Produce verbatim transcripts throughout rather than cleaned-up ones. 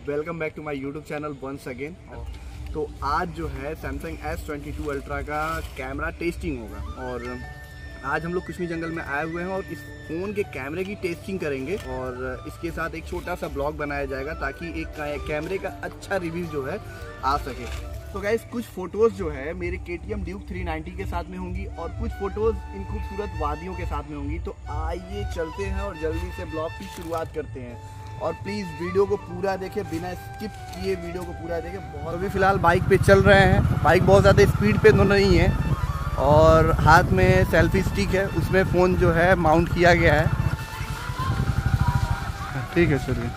Welcome back to my YouTube channel once again. तो आज जो है Samsung S twenty two Ultra का कैमरा टेस्टिंग होगा और आज हम लोग कुश्मी जंगल में आए हुए हैं और इस फ़ोन के कैमरे की टेस्टिंग करेंगे और इसके साथ एक छोटा सा ब्लॉग बनाया जाएगा ताकि एक कैमरे का अच्छा रिव्यू जो है आ सके। तो गाइस कुछ फ़ोटोज़ जो है मेरे K T M Duke three ninety के साथ में होंगी और कुछ फ़ोटोज़ इन खूबसूरत वादियों के साथ में होंगी। तो आइए चलते हैं और जल्दी से ब्लॉग की शुरुआत करते हैं और प्लीज़ वीडियो को पूरा देखें, बिना स्किप किए वीडियो को पूरा देखें। बहुत अभी फ़िलहाल बाइक पे चल रहे हैं, बाइक बहुत ज़्यादा स्पीड पे तो नहीं है और हाथ में सेल्फी स्टिक है, उसमें फ़ोन जो है माउंट किया गया है। ठीक है चलिए।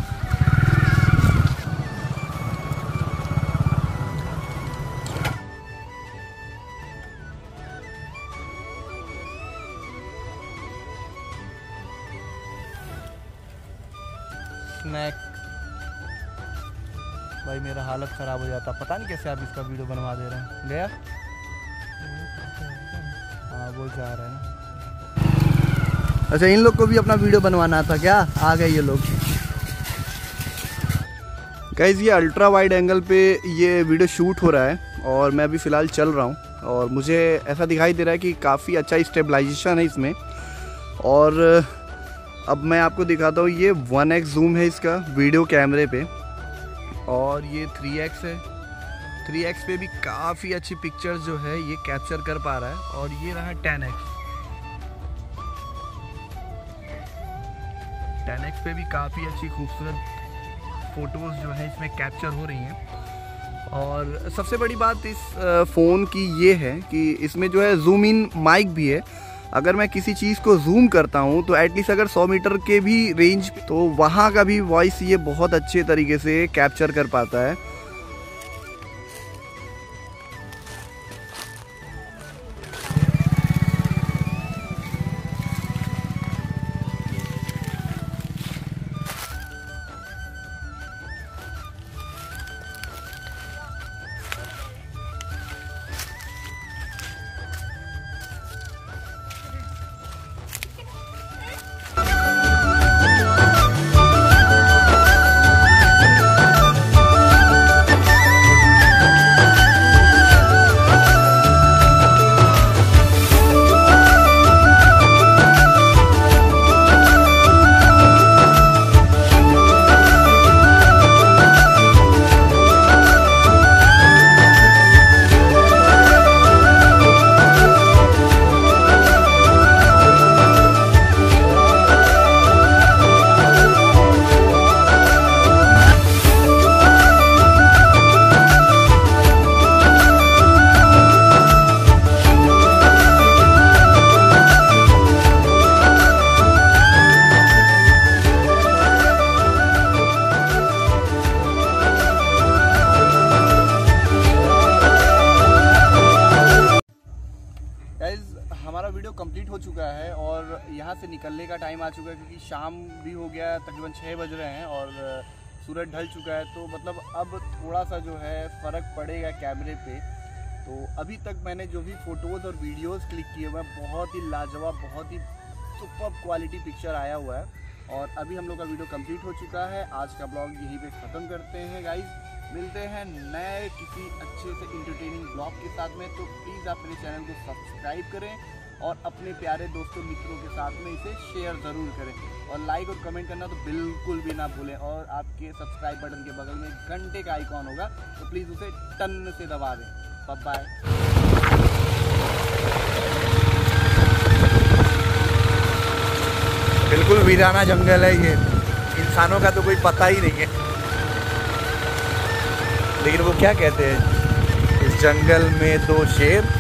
स्नैक भाई मेरा हालत ख़राब हो जाता, पता नहीं कैसे आप इसका वीडियो बनवा दे रहे हैं। गया हाँ वो जा रहा है ना। अच्छा इन लोग को भी अपना वीडियो बनवाना था क्या? आ गए ये लोग। गाइस ये अल्ट्रा वाइड एंगल पे ये वीडियो शूट हो रहा है और मैं अभी फ़िलहाल चल रहा हूँ और मुझे ऐसा दिखाई दे रहा है कि काफ़ी अच्छा स्टेबलाइजेशन है इसमें। और अब मैं आपको दिखाता हूँ, ये वन एक्स जूम है इसका वीडियो कैमरे पे और ये थ्री एक्स है। थ्री एक्स पे भी काफ़ी अच्छी पिक्चर्स जो है ये कैप्चर कर पा रहा है और ये रहा टेन एक्स। टेन एक्स पे भी काफ़ी अच्छी खूबसूरत फ़ोटोज़ जो है इसमें कैप्चर हो रही हैं। और सबसे बड़ी बात इस फ़ोन की ये है कि इसमें जो है जूम इन माइक भी है। अगर मैं किसी चीज़ को जूम करता हूँ तो एटलीस्ट अगर सौ मीटर के भी रेंज तो वहाँ का भी वॉइस ये बहुत अच्छे तरीके से कैप्चर कर पाता है। हमारा वीडियो कंप्लीट हो चुका है और यहाँ से निकलने का टाइम आ चुका है क्योंकि शाम भी हो गया है, तकरीबन छः बज रहे हैं और सूरज ढल चुका है। तो मतलब अब थोड़ा सा जो है फ़र्क पड़ेगा कैमरे पे। तो अभी तक मैंने जो भी फ़ोटोज़ और वीडियोज़ क्लिक किए हुए हैं बहुत ही लाजवाब, बहुत ही सुपर क्वालिटी पिक्चर आया हुआ है और अभी हम लोग का वीडियो कंप्लीट हो चुका है। आज का ब्लॉग यहीं पे ख़त्म करते हैं गाइस। मिलते हैं नए किसी अच्छे से इंटरटेनिंग ब्लॉग के साथ में। तो प्लीज़ आप मेरे चैनल को सब्सक्राइब करें और अपने प्यारे दोस्तों मित्रों के साथ में इसे शेयर ज़रूर करें और लाइक और कमेंट करना तो बिल्कुल भी ना भूलें। और आपके सब्सक्राइब बटन के बगल में घंटे का आइकॉन होगा तो प्लीज़ उसे टन से दबा दें। Bye bye. बिल्कुल वीराना जंगल है ये, इंसानों का तो कोई पता ही नहीं है, लेकिन वो क्या कहते हैं, इस जंगल में दो शेर